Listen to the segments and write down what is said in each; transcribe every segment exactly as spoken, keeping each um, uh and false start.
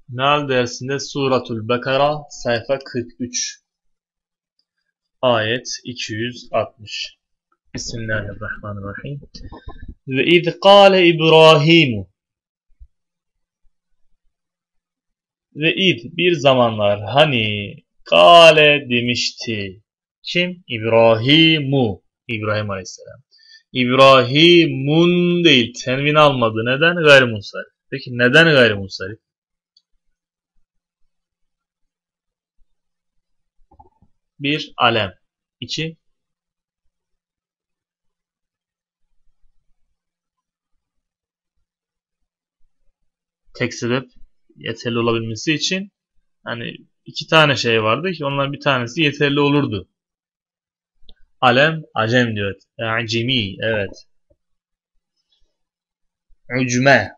Meal dersinde Suratul Bekara sayfa kırk üç ayet iki yüz altmış. Bismillahirrahmanirrahim. Ve iz kâle İbrahim ve iz bir zamanlar hani kâle demişti. Kim? İbrahimu. İbrahim Aleyhisselam. İbrahimun değil. Tenvin almadı. Neden? Gayrimunsarif. Peki neden gayrimunsarif? Bir alem. İki tek sebep yeterli olabilmesi için hani iki tane şey vardı ki onların bir tanesi yeterli olurdu. Alem, acem diyor. Acemi, evet. Ucme.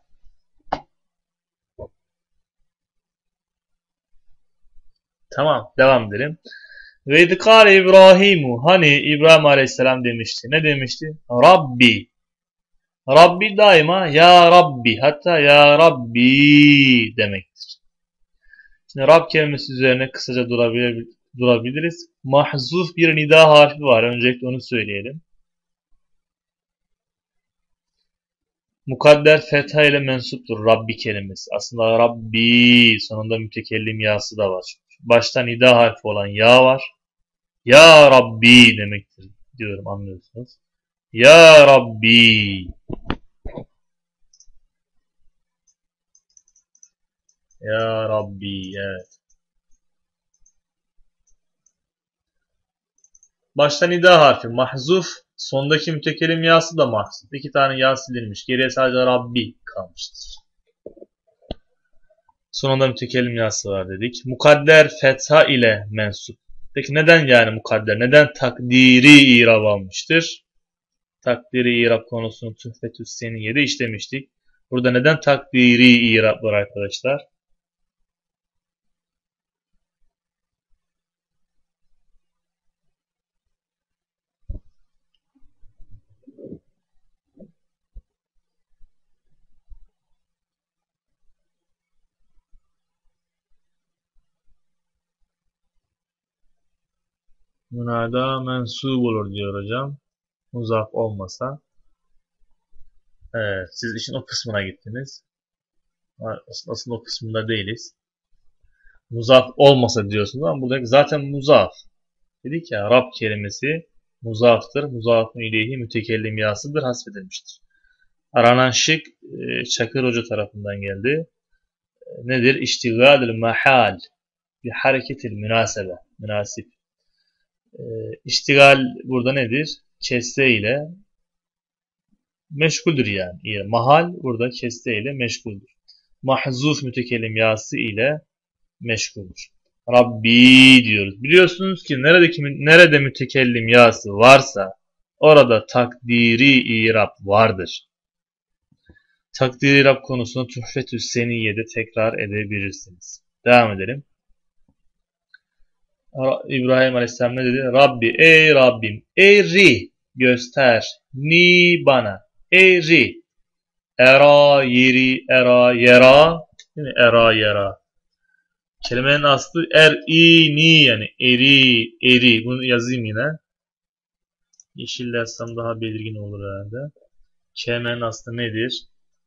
Tamam, devam edelim. Ve idkâle İbrahimu. Hani İbrahim Aleyhisselam demişti. Ne demişti? Rabbi. Rabbi daima ya Rabbi. Hatta ya Rabbi demektir. Şimdi Rab kelimesi üzerine kısaca durabilir, durabiliriz. Mahzuf bir nida harfi var. Öncelikle onu söyleyelim. Mukadder fetha ile mensuptur Rabbi kelimesi. Aslında Rabbi sonunda mütekellim yası da var. Başta nida harfi olan ya var. Ya Rabbi demektir diyorum, anlıyorsunuz. Ya Rabbi. Ya Rabbi, evet. Başta nida harfi mahzuf, sondaki mütekellim yası da mahzuf. İki tane ya silinmiş. Geriye sadece Rabbi kalmıştır. Sonunda mütekellim yası var dedik. Mukadder fetha ile mensup. Peki neden yani mukadder? Neden takdiri irab almıştır? Takdiri irab konusunu Tuhfetü's Seniyye'de işlemiştik. Burada neden takdiri irab var arkadaşlar? Münada mensup olur diyor hocam. Muzaf olmasa. Evet, siz işin o kısmına gittiniz. Aslında o kısmında değiliz. Muzaf olmasa diyorsunuz ama burada zaten muzaf. Dedik ya Rab kelimesi muzaftır. Muzafın ileyhi mütekellim yasıdır, hasfedilmiştir. Aranan şık Çakır Hoca tarafından geldi. Nedir? İştigalül mahal bir hareketil münasebe. Münasip. İştigal burada nedir? Kesre ile meşguldür yani. Mahal burada kesre ile meşguldür. Mahzuf mütekellim yası ile meşguldür. Rabbi diyoruz. Biliyorsunuz ki neredeki, nerede mütekellim yası varsa orada takdiri irab vardır. Takdiri irab konusunu Tuhfetü's Seniyye'de tekrar edebilirsiniz. Devam edelim. İbrahim Aleyhisselam ne dedi? Rabbi, ey Rabbim, eri göster, ni bana, eri, era, yeri, era, yera, değil mi? Era, yera. Kelimenin aslı er-i-ni yani eri, eri. Bunu yazayım yine. Yeşille yazsam daha belirgin olur herhalde. Kelimenin aslı nedir?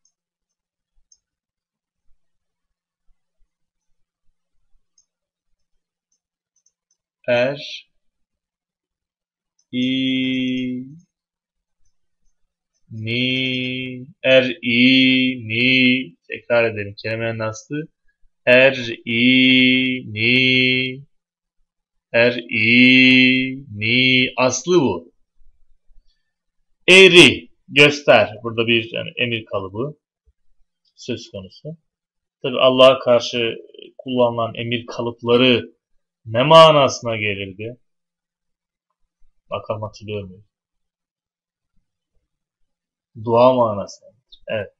Er, i, ni, er, i, ni. Tekrar edelim. Kelimenin aslı er, i, ni, er, i, ni. Aslı bu. Eri, göster. Burada bir yani emir kalıbı söz konusu. Tabi Allah'a karşı kullanılan emir kalıpları ne manasına gelirdi? Bakalım hatırlıyor muyum? Dua manasına. Evet.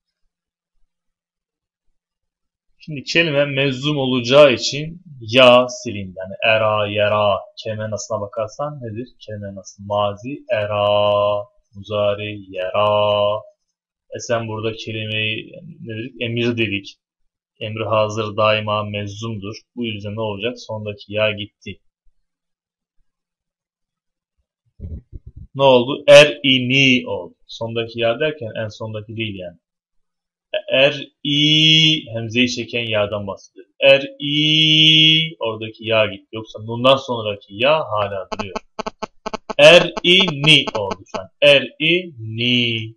Şimdi kelime mevzum olacağı için ya silindi. Yani era, yera kelime nasına bakarsan nedir? Kelime nasıl? Mazi, era, muzari, yera. E sen burada kelimeyi nedir? Emir dedik. Emri hazır daima mezzumdur. Bu yüzden ne olacak? Sondaki ya gitti. Ne oldu? Er-ini oldu. Sondaki ya derken en sondaki değil yani. Er-i hemzeyi çeken ya'dan bahsediyor. Er-i oradaki ya gitti. Yoksa nundan sonraki ya hala duruyor. Er-i-ni oldu şu an. Er-i-ni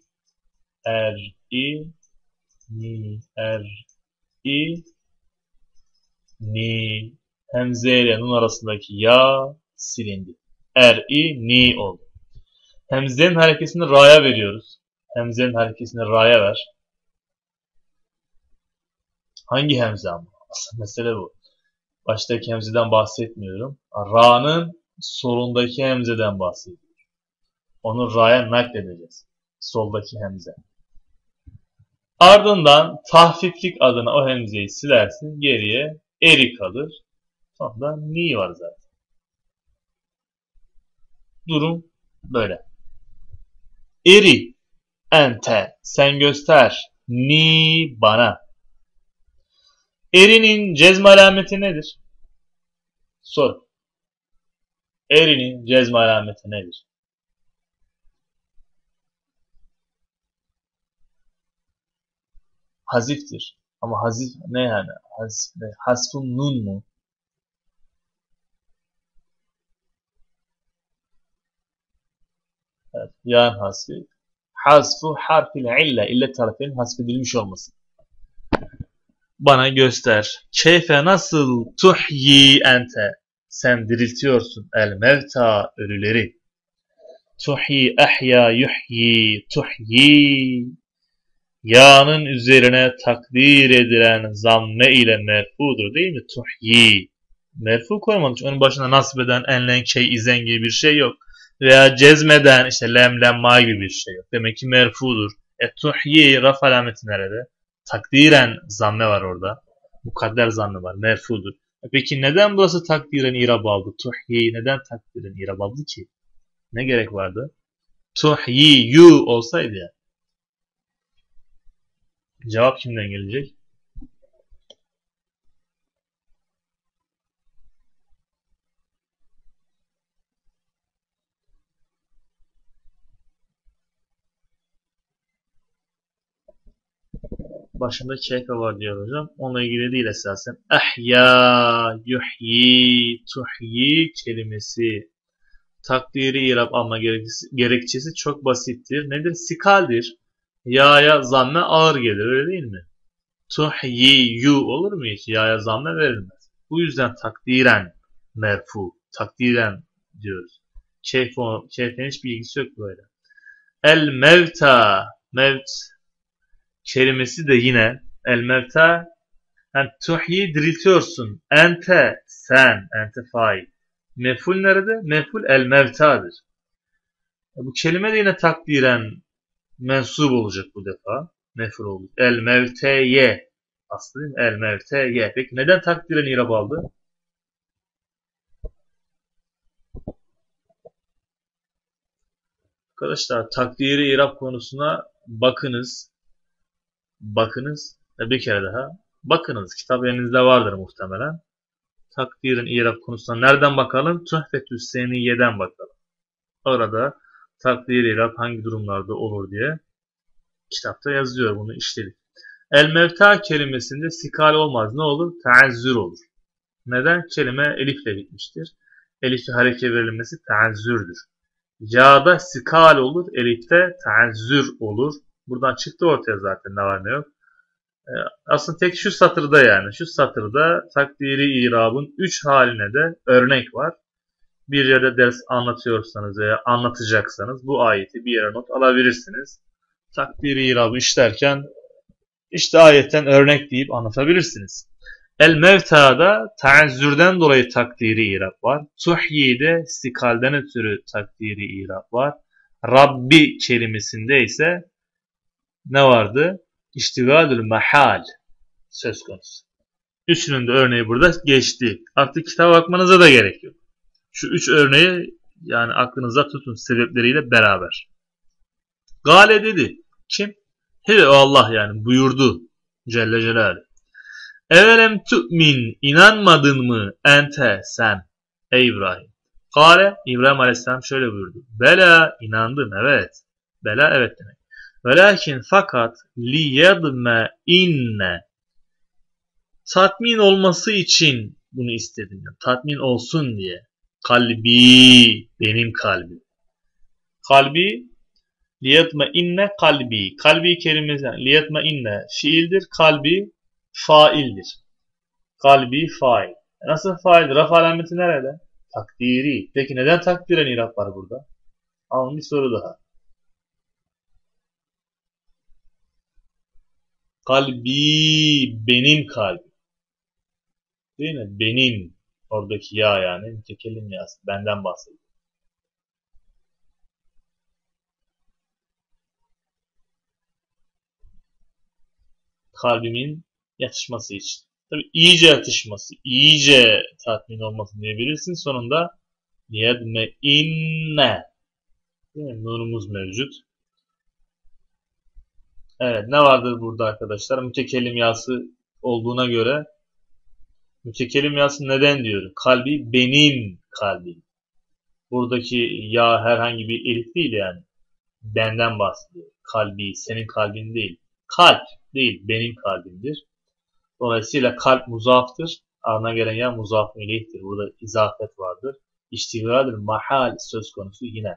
Er-i-ni Er-i-ni Hemze ile nun arasındaki ya silindi. Er-i-ni oldu. Hemzenin harekesini ra'ya veriyoruz. Hemzenin harekesini ra'ya ver. Hangi hemze ama? Aslında mesele bu. Baştaki hemzeden bahsetmiyorum. Ra'nın solundaki hemzeden bahsediyorum. Onu ra'ya nakledeceğiz. Soldaki hemze. Ardından tahfiflik adına o hemzeyi silersin. Geriye eri kalır. Sonra ni var zaten. Durum böyle. Eri, ente, sen göster. Ni, bana. Erinin cezm alameti nedir? Sor. Erinin cezm alameti nedir? Haziftir. Ama hazif ne yani? Hazif ne? Hasfun nun mu? Evet, yan hasfi. Hasfu harfil illa. İllet tarafının hasfedilmiş olması. Bana göster. Keyfe nasıl tuhyi ente. Sen diriltiyorsun el mevta ölüleri. Tuhyi ehya yuhyi tuhyi. Ya'nın üzerine takdir edilen zamme ile merfudur değil mi? Tuhyi. Merfu koymamış. Onun başına nasbeden enlen key izen gibi bir şey yok. Veya cezmeden işte lem lemma gibi bir şey yok. Demek ki merfudur. E tuhyi raf alameti nerede? Takdiren zamme var orada. Mukadder zamme var. Merfudur. E peki neden burası takdiren irab aldı? Tuhyi neden takdiren irab aldı ki? Ne gerek vardı? Tuhyi yu olsaydı ya. Cevap kimden gelecek? Başında keyfe var diyor hocam. Onunla ilgili değil esasen. Ehya, yuhyi, tuhyi kelimesi takdiri irab alma gerekçesi, gerekçesi çok basittir. Nedir? Sikaldir. Ya'ya zamme ağır gelir öyle değil mi? Tuhyi yu olur mu hiç? Ya'ya zamme verilmez. Bu yüzden takdiren merfu. Takdiren diyoruz. Keyfenin keyfe hiçbir ilgisi yok böyle. El mevta mevt kelimesi de yine el mevta yani tuhyi diriltiyorsun. Ente sen ente fail. Mef'ul nerede? Mef'ul el mevtadır. Bu kelime de yine takdiren mensup olacak bu defa. Mef'ul olacak. El mevteye aslı değil mi? El mevteye. Peki neden takdiren irab aldı? Arkadaşlar takdiri irab konusuna bakınız. Bakınız. Bir kere daha. Bakınız. Kitap elinizde vardır muhtemelen. Takdirin irab konusuna nereden bakalım? Tuhfetü Seniyye'den bakalım. Orada takdir irab hangi durumlarda olur diye kitapta yazıyor. Bunu işledik. El mevta kelimesinde sikal olmaz. Ne olur? Teazzür olur. Neden? Kelime elifle bitmiştir. Elifle hareke verilmesi teazzürdür. Ya'da sikal olur. Elifte teazzür olur. Buradan çıktı ortaya zaten ne var ne yok. Aslında tek şu satırda yani. Şu satırda takdiri irabın üç haline de örnek var. Bir yerde ders anlatıyorsanız veya anlatacaksanız bu ayeti bir yere not alabilirsiniz. Takdiri irabı işlerken işte ayetten örnek deyip anlatabilirsiniz. El mevta'da teazzürden dolayı takdiri irab var. Tuhyi'de istikalden ötürü takdiri irab var. Rabbi kelimesinde ise ne vardı? İştigalül mahal söz konusu. Üçünün de örneği burada geçti. Artık kitaba bakmanıza da gerek yok. Şu üç örneği yani aklınıza tutun sebepleriyle beraber. Gale dedi. Kim? Hele o Allah yani buyurdu. Celle Celaluhu. Evelem tu'min, inanmadın mı ente sen ey İbrahim? Kale, İbrahim Aleyhisselam şöyle buyurdu. Bela, inandım, evet. Bela, evet demek. Velakin fakat liyedme inne, tatmin olması için bunu istedim. Yani, tatmin olsun diye. Kalbi, benim kalbim. Kalbi, liyedme inne kalbi. Kalbi kelimesi, yani, liyedme inne fiildir, kalbi faildir. Kalbi fail. Nasıl fail? Raf alameti nerede? Takdiri. Peki neden takdiren irab var burada? Ama bir soru daha. Kalbi, benim kalbim. Değil mi? Benim. Oradaki ya yani. Mütekellim yası. Benden bahsediyor. Kalbimin yatışması için. Tabi iyice yatışması, iyice tatmin olması diyebilirsin. Sonunda yedme inne. Nunumuz mevcut. Evet, ne vardır burada arkadaşlar? Mütekellim yası olduğuna göre mütekellim yası neden diyorum? Kalbi benim kalbim. Buradaki ya herhangi bir elif değil yani. Benden bahsediyor. Kalbi, senin kalbin değil. Kalp değil, benim kalbimdir. Dolayısıyla kalp muzaftır. Ardına gelen ya muzaf ileyhtir. Burada izafet vardır. İştigadır, mahal söz konusu yine.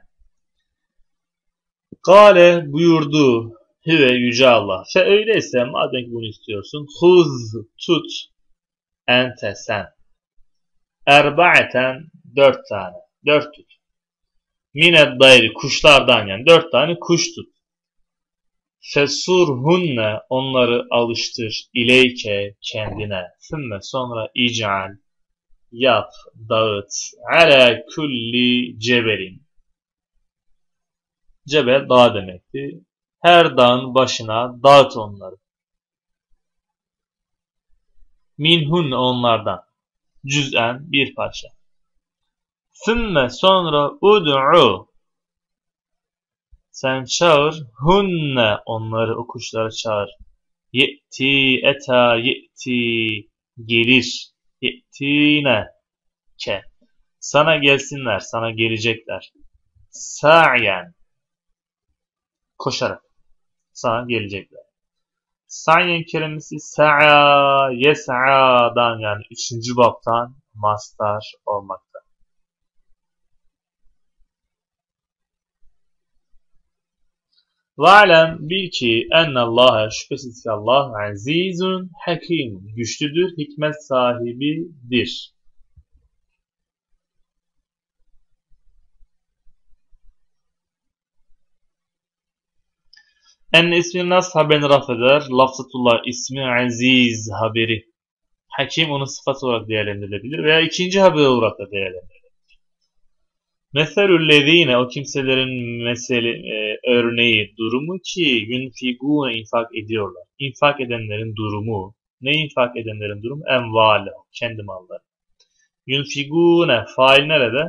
Kale buyurdu. Hüve yüce Allah. Fe öyleyse madem ki bunu istiyorsun. Huz tut. Ente sen. Erba'eten dört tane. Dört tut. Mined dayri kuşlardan yani. Dört tane kuş tut. Fesurhunne onları alıştır. İleyke kendine. Sümme sonra ic'al yap, dağıt. Ala kulli cebelin. Cebel dağ demekti. Her dağın başına dağıt onları. Minhun onlardan. Cüz'en bir parça. Sümme sonra ud'u. Sen çağır. Hunne onları o kuşları çağır. Ye'ti eta ye'ti gelir. Ye'tine ke. Sana gelsinler. Sana gelecekler. Sa'yen koşarak. Sana gelecekler. Sa'yen kelimesi sa'a yes'a'dan yani üçüncü baptan mastar olmakta. Ve'lem bil ki ennallâhe şüphesiz ki Allah azizun hakim güçlüdür, hikmet sahibidir. En ismi nas haberini raf eder. Lafzatullah ismi aziz haberi. Hakim onun sıfatı olarak değerlendirilebilir veya ikinci haber olarak da değerlendirilebilir. Meselüllezine o kimselerin mesele, e, örneği, durumu ki yunfigûne infak ediyorlar. İnfak edenlerin durumu. Ne infak edenlerin durumu? Envâle, kendi malları. Yunfigûne, fail nerede?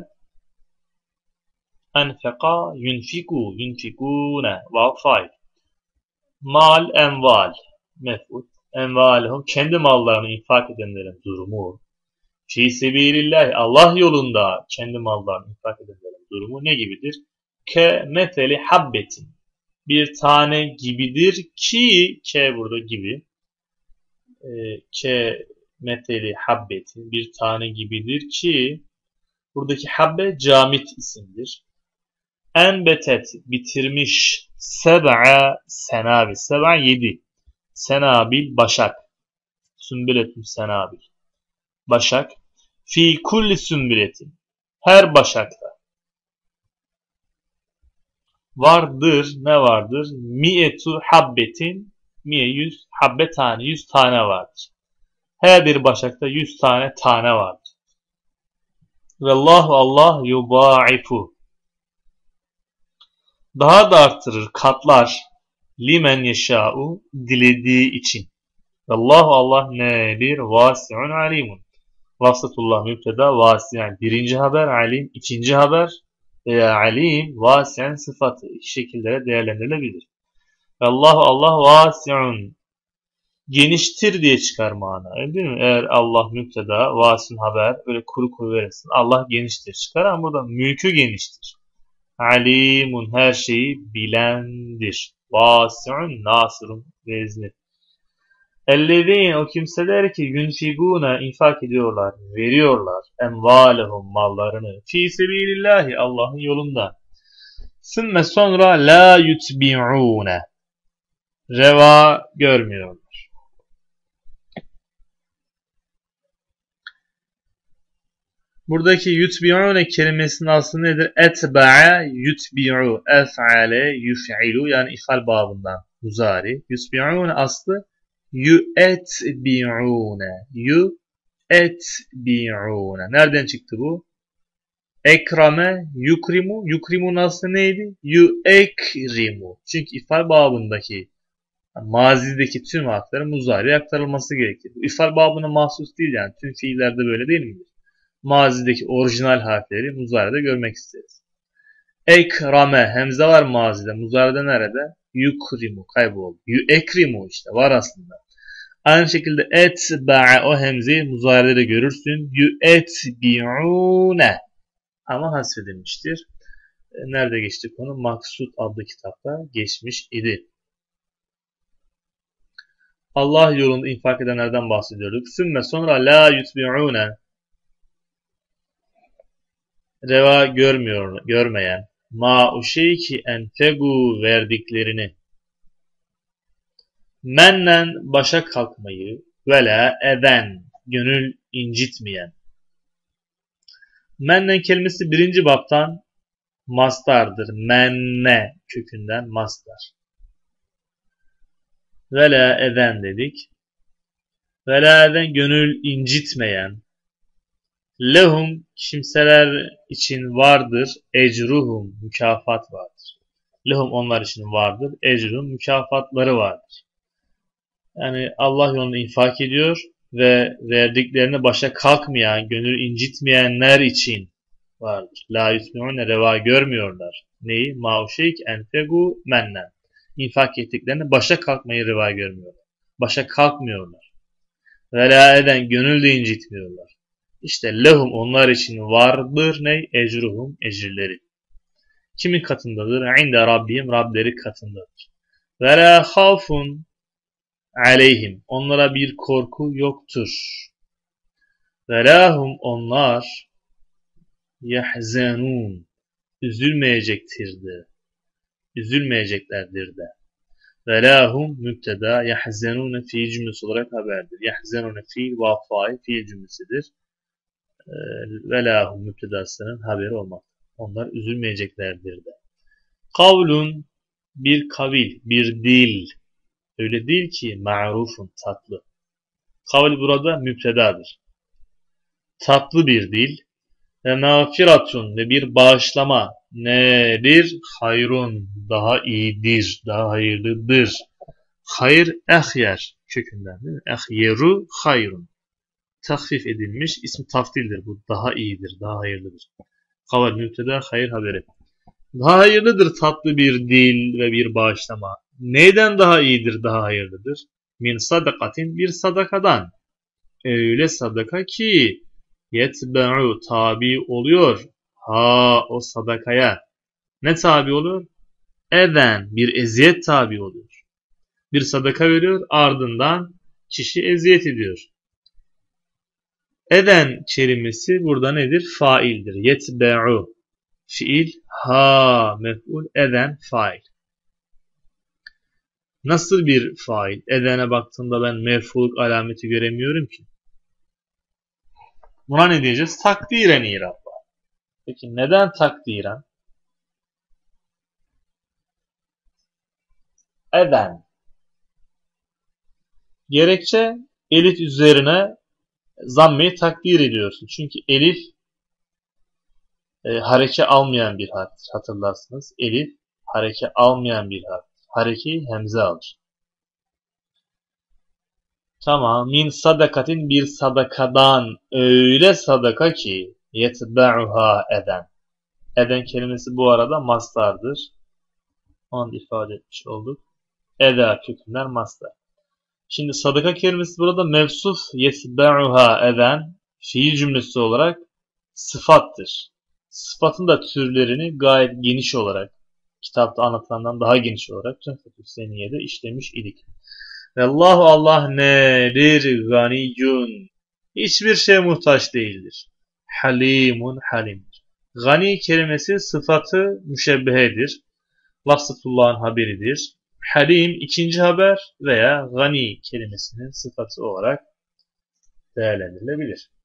Enfeka, yunfiku, yunfigûne, vav fail. Mal, enval, mef'ud. Envalehum, kendi mallarını infak edenlerin durumu. Fî sebilillah, Allah yolunda kendi mallarını infak edenlerin durumu ne gibidir? Ke meteli habbetin, bir tane gibidir ki, ke burada gibi, e, ke meteli habbetin, bir tane gibidir ki, buradaki habbe camit isimdir. Enbetet, bitirmiş, seb'a senabil, seb'a yedi, senabil, başak, sümbületün senabil. Başak. Fi kulli sümbületin. Her başakta. Vardır. Ne vardır? Mi'etu habbetin. Mi'e yüz. Habbe tane. Yüz tane vardır. Her bir başakta yüz tane tane vardır. Vallahu Allah yubaifu. Daha da arttırır. Katlar. Limen yeşâ'u. Dilediği için. Vallahu Allah nedir? Vasi'un alimun. Vasatullah müpteda vasiyen birinci haber, alim ikinci haber veya alim vasiyen sıfatı iki şekillere değerlendirilebilir. Allahu Allah vasiun geniştir diye çıkar mana. Öyle değil mi? Eğer Allah müpteda, vasın haber, öyle kuru kuru verirsin. Allah geniştir çıkar ama burada mülkü geniştir. Alimun her şeyi bilendir. Vasi'un nasırun vezni. Ellezine o kimseler ki yunfiguna infak ediyorlar, veriyorlar envalehum mallarını fi sebilillahi Allah'ın yolunda. Sümme sonra la yutbi'une reva görmüyorlar. Buradaki yutbi'une kelimesinin aslı nedir? Etba'a yutbi'u ef'ale yuf'ilu yani ifal babından muzari. Yutbi'une aslı yu'etbi'une yu'etbi'une. Nereden çıktı bu? Ekrame yukrimu. Yukrimu aslı neydi? Yu'ekrimu. Çünkü ifal babındaki mazideki tüm harflerin muzariye aktarılması gerekir. Bu ifal babına mahsus değil yani. Tüm fiillerde böyle değil midir? Mazideki orijinal harfleri muzaride görmek isteriz. Ekrame hemze var mazide. Muzaride nerede? Yukrimu kayboldu. Yu'ekrimu işte var aslında. Aynı şekilde etba'a o hemzeyi muzaride de görürsün. Yu'etbi'une ama hasfedilmiştir. Nerede geçti konu? Maksut adlı kitapta geçmiş idi. Allah yolunda infak edenlerden bahsediyorduk. Sümme sonra la yutbi'une reva görmüyor, görmeyen ma o şey ki enfegu verdiklerini mennen başa kalkmayı ve la eden gönül incitmeyen. Mennen kelimesi birinci baptan mastardır. Menne kökünden mastar. Ve la eden dedik. Ve la eden gönül incitmeyen. Lehum kimseler için vardır. Ecruhum mükafat vardır. Lehum onlar için vardır. Ecruhum mükafatları vardır. Yani Allah yolunda infak ediyor ve verdiklerini başa kalkmayan, gönül incitmeyenler için vardır. La yusmi'une reva görmüyorlar. Neyi? Ma'uşeyk enfegu mennen. İnfak ettiklerini başa kalkmayı reva görmüyorlar. Başa kalkmıyorlar. Ve la eden gönül de incitmiyorlar. İşte lehum onlar için vardır ne? Ecruhum ecirleri. Kimin katındadır? İnde Rabbihim Rableri katındadır. Ve la khafun aleyhim. Onlara bir korku yoktur. Ve lahum onlar yahzenun. Üzülmeyecektir de. Üzülmeyeceklerdir de. Ve lahum mübteda yahzenune fiil cümlesi olarak haberdir. Yahzenune fiil vafai fiil cümlesidir. Ve lahum mübtedasının haberi olmak. Onlar üzülmeyeceklerdir de. Kavlun bir kavil, bir dil. Öyle değil ki ma'rufun tatlı. Kavl burada mübtedadır. Tatlı bir dil ve mağfiratun ve bir bağışlama nedir? Hayrun daha iyidir, daha hayırlıdır. Hayır ehyer kökünden değil mi? Ehyeru hayrun. Tahfif edilmiş ismi taftildir bu. Daha iyidir, daha hayırlıdır. Kavl mübteda hayır haberi. Daha hayırlıdır tatlı bir dil ve bir bağışlama. Neyden daha iyidir, daha hayırlıdır? Min sadakatin bir sadakadan. Öyle sadaka ki yetbe'u tabi oluyor. Ha o sadakaya. Ne tabi olur? Eden bir eziyet tabi oluyor. Bir sadaka veriyor ardından kişi eziyet ediyor. Eden kelimesi burada nedir? Faildir. Yetbe'u. Fiil ha mef'ul eden fail. Nasıl bir fail? Edene baktığımda ben merfuluk alameti göremiyorum ki. Buna ne diyeceğiz? Takdiren irab var. Peki neden takdiren? Eden. Gerekçe elif üzerine zammeyi takdir ediyorsun. Çünkü elif e, hareke almayan bir harftir. Hatırlarsınız. Elif hareke almayan bir harftir. Harekeyi hemze alır. Tamam. Min sadakatin bir sadakadan öyle sadaka ki yetbe'uha eden. Eden kelimesi bu arada mastardır. Onu ifade etmiş olduk. Eda kökünden mastar. Şimdi sadaka kelimesi burada mevsuf yetba'uha eden fiil cümlesi olarak sıfattır. Sıfatın da türlerini gayet geniş olarak, kitapta anlatılandan daha geniş olarak Tuhfetü Seniye'de işlemiş idik. Ve Allahu Allah nedir? Ganiyyun. Hiçbir şeye muhtaç değildir. Halimun halimdir. Gani kelimesi sıfatı müşebbehedir. Vasıfullah'ın haberidir. Halim ikinci haber veya gani kelimesinin sıfatı olarak değerlendirilebilir.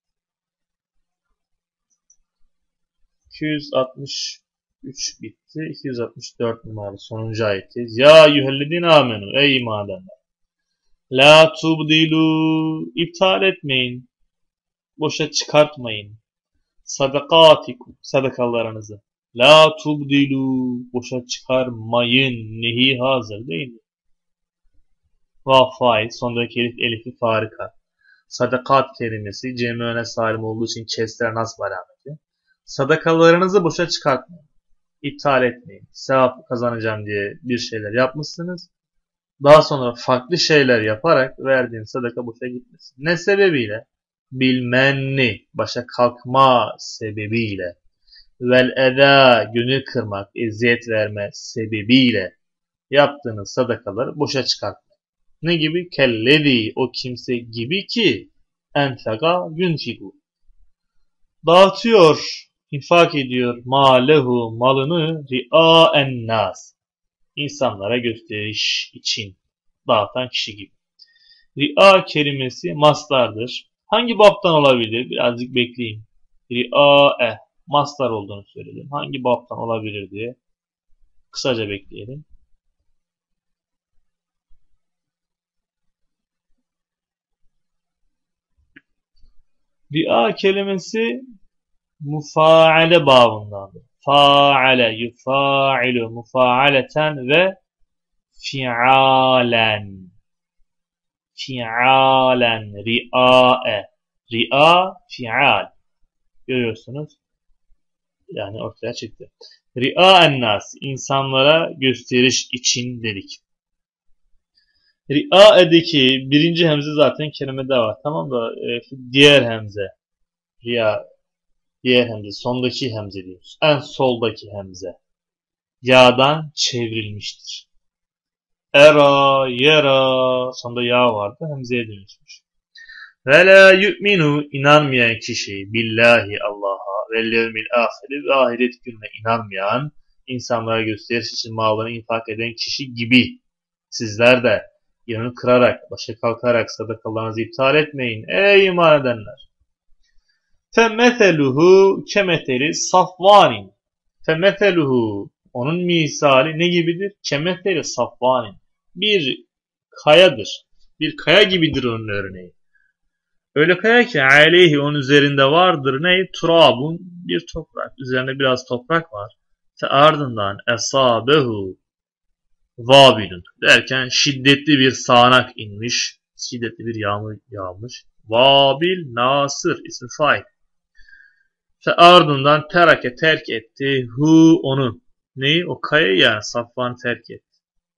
iki yüz altmış üç bitti. iki yüz altmış dört numaralı sonuncu ayetteyiz. Ya eyyühellezine amenu ey iman edenler. La tubdilu iptal etmeyin. Boşa çıkartmayın. Sadakatikum sadakalarınızı. La tubdilu boşa çıkarmayın. Nehi hazır değil mi? Vav fail. Sondaki elif elifi farika. Sadakat kelimesi cemi öne salim olduğu için kesler nasb alameti. Sadakalarınızı boşa çıkartmayın. İptal etmeyin. Sevap kazanacağım diye bir şeyler yapmışsınız. Daha sonra farklı şeyler yaparak verdiğin sadaka boşa gitmesin. Ne sebebiyle? Bilmenni, başa kalkma sebebiyle. Vel eda, gönül kırmak, eziyet verme sebebiyle yaptığınız sadakaları boşa çıkartma. Ne gibi? Kellezi, o kimse gibi ki enfega yunfigu. Dağıtıyor, infak ediyor malehu, malını ri'aen nas. İnsanlara gösteriş için dağıtan kişi gibi. Ri'a kelimesi mastardır. Hangi baptan olabilir? Birazcık bekleyin. Ri'a'e mastar olduğunu söyledim. Hangi baptan olabilir diye kısaca bekleyelim. Ri'a kelimesi mufaale babındandır. Faale, yufa'ilu, mufaaleten ve fi'alen. Fi'alen, ri'a'e. Ri'a, fi'al. Görüyorsunuz. Yani ortaya çıktı. Ri'a'en nas, insanlara gösteriş için dedik. Ri'a'edeki birinci hemze zaten kelimede var. Tamam da e, diğer hemze. Ri'a, diğer hemze, sondaki hemze diyoruz. En soldaki hemze. Ya'dan çevrilmiştir. Era, yera, sonunda ya vardı, hemzeye dönüşmüş. Ve la yu'minu, inanmayan kişi, billahi Allah'a ve levmil ahiri ve ahiret gününe inanmayan, insanlara gösteriş için malını infak eden kişi gibi sizler de yanını kırarak, başa kalkarak sadakalarınızı iptal etmeyin ey iman edenler. Femmetheluhu kemetheli safvanin. Femmetheluhu, onun misali ne gibidir? Kemetheli safvanin. Bir kayadır. Bir kaya gibidir onun örneği. Öyle kaya ki aleyhi, onun üzerinde vardır ne? Turabun, bir toprak. Üzerinde biraz toprak var. Ve ardından esabehu vabilun derken şiddetli bir sağanak inmiş. Şiddetli bir yağmur yağmış. Vabil nasır ismi fail. Ve ardından terake terk etti. Hu onu. Neyi? O kayayı yani Safvan'ı terk etti.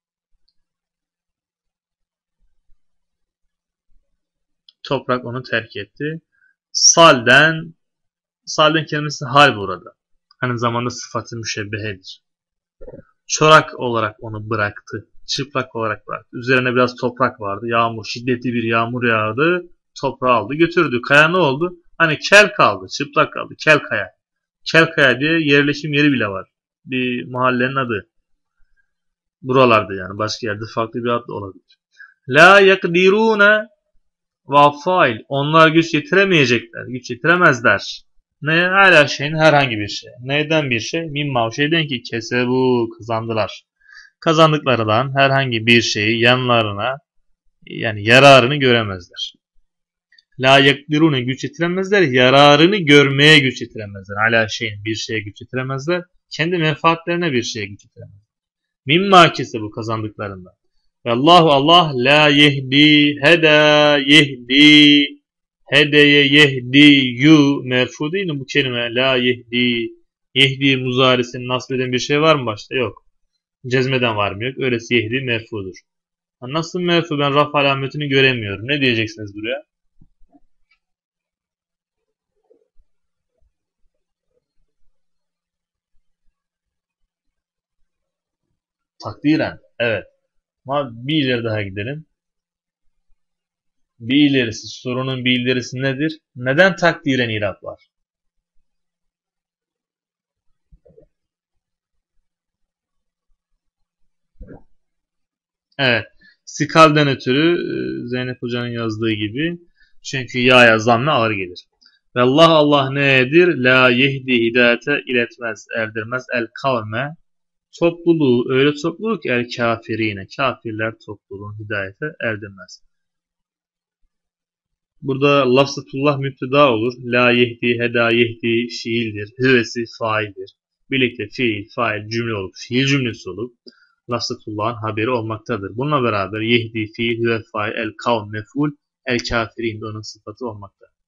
Toprak onu terk etti. Salden, salden kelimesi hal burada. Aynı zamanda sıfatı müşebbehedir. Çorak olarak onu bıraktı. Çıplak olarak bıraktı. Üzerine biraz toprak vardı. Yağmur, şiddetli bir yağmur yağdı. Toprağı aldı, götürdü. Kaya ne oldu? Hani kel kaldı, çıplak kaldı. Kel kaya. Kel kaya diye yerleşim yeri bile var. Bir mahallenin adı. Buralarda yani. Başka yerde farklı bir adla olabilir. La yakdirune vafail. Onlar güç yetiremeyecekler. Güç yetiremezler. Ne? Hala şeyin herhangi bir şey. Neyden bir şey? Mimma o şeyden ki kesebu kazandılar. Kazandıklarından herhangi bir şeyi yanlarına yani yararını göremezler. La yakdirune güç yetiremezler. Yararını görmeye güç yetiremezler. Hala şeyin bir şeye güç yetiremezler. Kendi menfaatlerine bir şeye güç yetiremezler. Mimma kesebu kazandıklarından. Ve Allahu Allah la yehdi heda yehdi hedeye yehdi yu merfu değil mi bu kelime? La yehdi yehdi muzarisini nasb eden bir şey var mı başta? Yok. Cezmeden var mı? Yok. Öylesi yehdi merfudur. Nasıl merfu, ben raf alametini göremiyorum. Ne diyeceksiniz buraya? Takdiren. Evet. Ama bir ileri daha gidelim. Bir ilerisi, sorunun bir ilerisi nedir? Neden takdiren irab var? Evet. Sikalden ötürü e, Zeynep Hoca'nın yazdığı gibi. Çünkü ya'ya zamme ağır gelir. Ve Allah Allah nedir? La yehdi hidayete iletmez, erdirmez el kavme. Topluluğu, öyle topluluğu ki el kafirine. Kafirler topluluğun hidayete erdirmez. Burada lafzatullah müpteda olur. La yehdi, heda yehdi fiildir. Hüvesi faildir. Birlikte fiil, fail cümle olup, fiil cümlesi olup lafzatullah'ın haberi olmaktadır. Bununla beraber yehdi, fiil, hüve fail, el kavm, mef'ul, el kafirin de onun sıfatı olmaktadır.